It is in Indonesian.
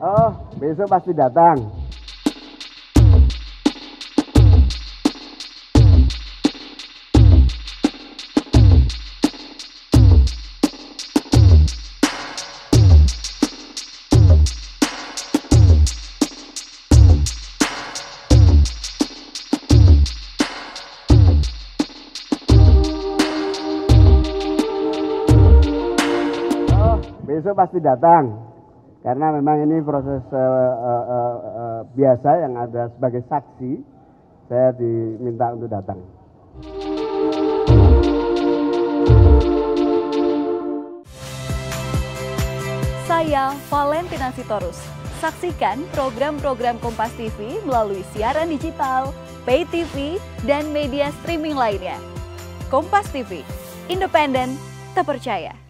Oh, besok pasti datang. Besok pasti datang, karena memang ini proses biasa yang ada sebagai saksi, saya diminta untuk datang. Saya Valentina Sitorus. Saksikan program-program Kompas TV melalui siaran digital, pay TV, dan media streaming lainnya. Kompas TV, independen, terpercaya.